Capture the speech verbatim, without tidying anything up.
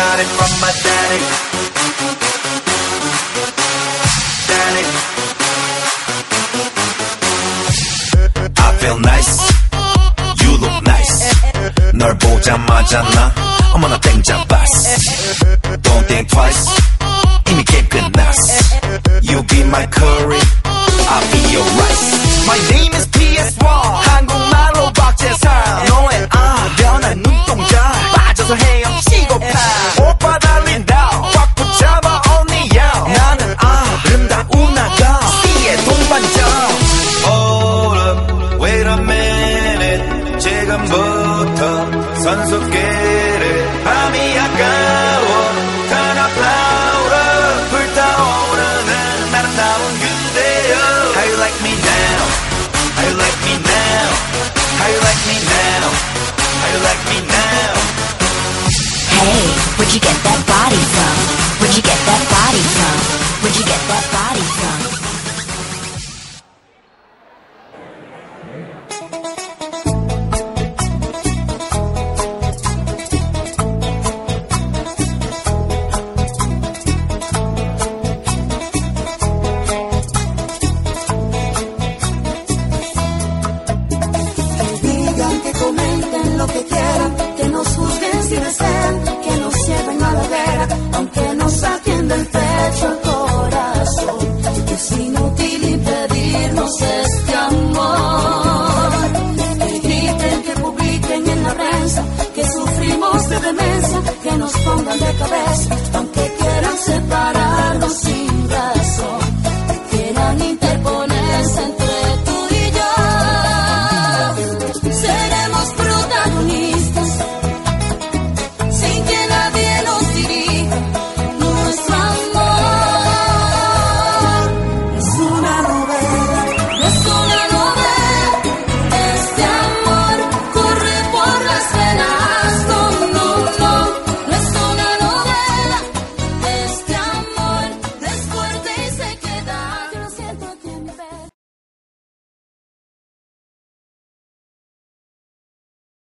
got it from my daddy. Daddy. I feel nice. You look nice. 널 보자마자 나 어머나 땡잡았어. Don't think twice. 이미 게임 끝났어. You be my curry, I'll be your rice. My name is 피 에스 원. 한국말로 박재상. 너의 아 변한 눈동자 빠져서 헤엄치고파. 오빠 달린다 꽉 붙잡아 only you. 나는 아름다운 아가 C의 동반자. Hold up, wait a minute. 지금부터 선수끼리 밤이 아까워. Turn up louder. 불타오르는 아름다운 그대여. How you like me now? How you like me now? How you like me now? How you like me now? Hey, where'd you get that body from? Where'd you get that body from? Where'd you get that body from? Lo que quieran, que nos juzguen si desean, que nos cierren a la vera, aunque nos saquen del pecho el corazón. Es inútil impedirnos este amor. Que griten, que publiquen en la prensa, que sufrimos de demencia, que nos pongan de cabeza.